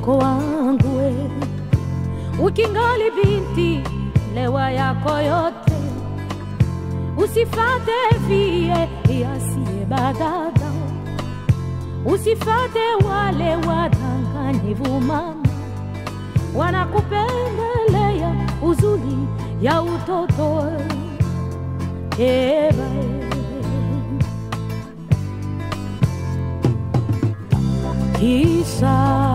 Muloko wangu we, ukingali binti lewa yako yote, usifate vie yasiye badada, usifate wale wadanganyivu mama, wanakupendelea uzuri ya utoto. Eba kisha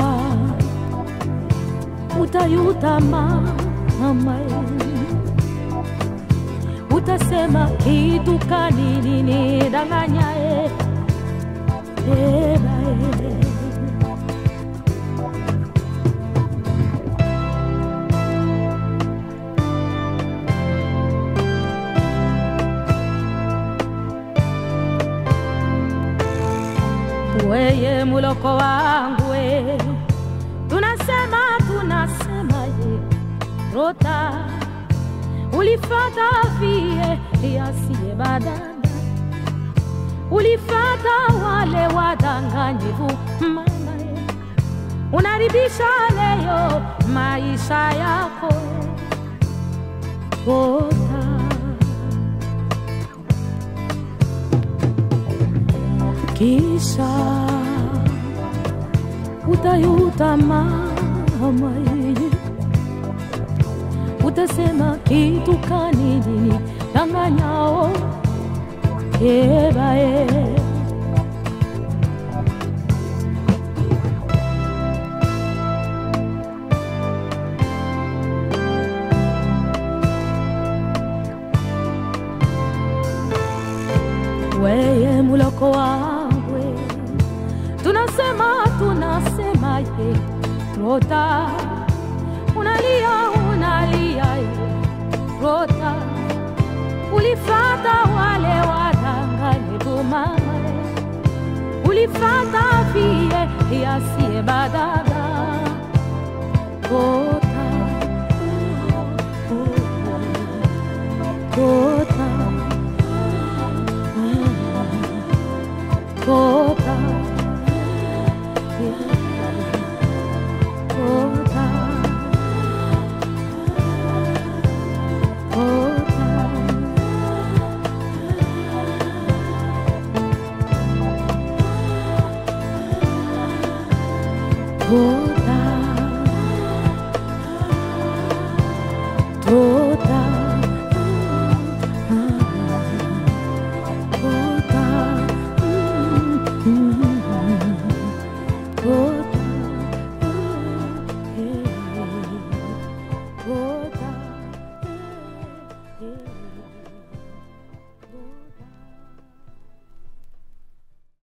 utayuta mama, utasema kitu kanini nidanganyaye. Eba weye muloko wangu we, tunasema ye rota, ulifata vie yasiye badanda, ulifata wale wadanganyivu mama ye, unaribisha leo maisha yako rota. Kisha utayuta mama ye, utasema kitu kanini danganyao. Eba weye muloko wangu, tunasema ye rota, unalia ye rota, ulifata wale wadanganyivu mama, ulifata vie yasiye badada rota, rota, rota, rota, rota.